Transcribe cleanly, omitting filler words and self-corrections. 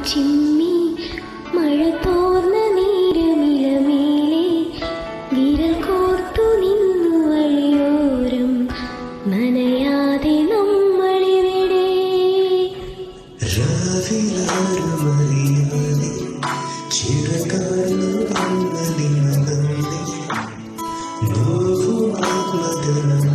ചിമ്മി മഴ തോർന്ന നീരമിലമേലെ വിരൽ കോർത്തു നിന്നു വഴിയോരം നനയാതെ നമ്മളിവിടെ ചിരകാലം